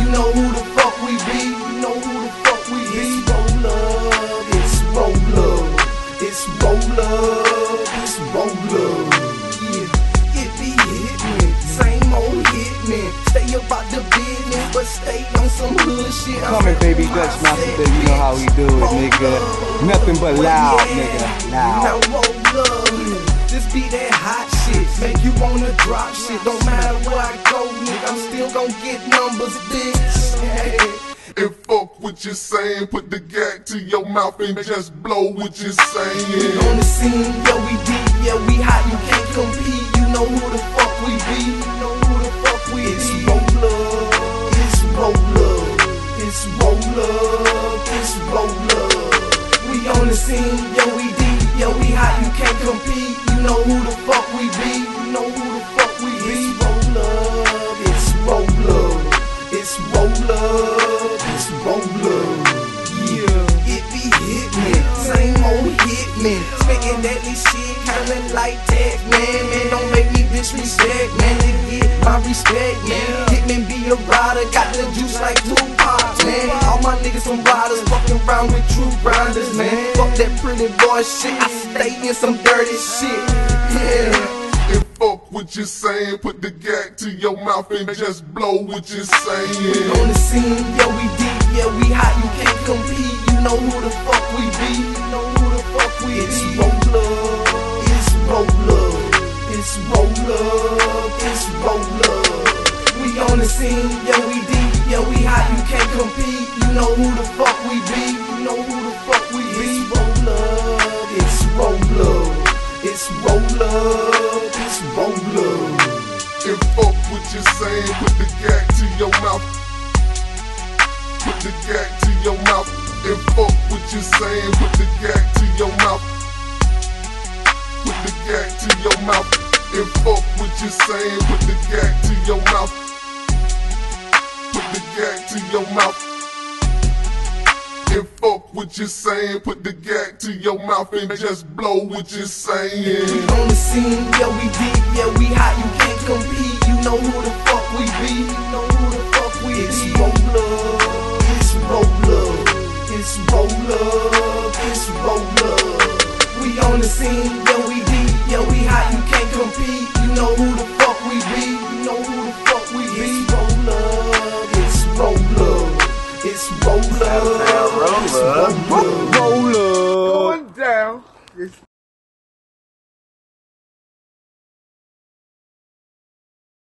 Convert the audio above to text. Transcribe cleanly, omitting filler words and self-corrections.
You know who the fuck we be. You know who the fuck we be. It's Roller. It's Roller. It's Roller. Yeah, it be hitman. Same old hitman. Stay about the business, but stay on some hood shit. Coming, baby, Dutch Master, you know how we do it, nigga. Nothing but loud, nigga. Loud. Now Roller. This be that hot shit, make you wanna drop shit. Don't matter where I go, nigga, I'm still gon' get numbers, bitch. And fuck what you're saying, put the gat to your mouth and just blow what you're saying. On the scene, yeah we deep, yeah we hot, you can't compete. You know who the fuck we be, you know who the fuck we be. It's Roller, it's Roller, it's Roller, it's Roller. We on the scene, yeah we deep, yeah we hot, you can't compete. You know who the fuck we be, you know who the fuck we be. It's Roller, it's Roller, it's Roller. Yeah, it be hitman, same old hitman. Spitting deadly shit, kinda like tech, man. Man, don't make me disrespect, man. They get my respect, man. Hitman be a rider, got the juice like Tupac, man. All my niggas some riders, fucking around with true grinders, man. Fuck that pretty boy shit, I stay in some dirty shit. Yeah. And fuck what you're saying, put the gat to your mouth and just blow what you're saying. On the scene, yeah we deep, yeah we hot, you can't compete. You know who the fuck we be, you know who the fuck we be. It's Roller, it's Roller, it's Roller, it's Roller. We on the scene, yeah we deep, yeah we hot, you can't compete. You know who the fuck we be, you know who the fuck we be. It's Roller, it's Roller, it's Roller. And fuck what you're saying, put the gat to your mouth. Put the gat to your mouth. And fuck what you're saying, put the gat to your mouth. Put the gat to your mouth. And fuck what you're saying, put the gat to your mouth. Put the gat to your mouth. And fuck what you're saying, put the gat to your mouth and just blow what you're saying. We on the scene, yeah we deep, yeah we hot, you can't compete. You know who the fuck we be, you know who the fuck we be. It's Roller, it's Roller, it's Roller, it's Roller. We on the scene, yeah we deep, yeah we hot, you can't compete. You know who the fuck we be, you know who the fuck we be. It's Roller, it's Roller, it's Roller, Roller. it's Roller. Going down.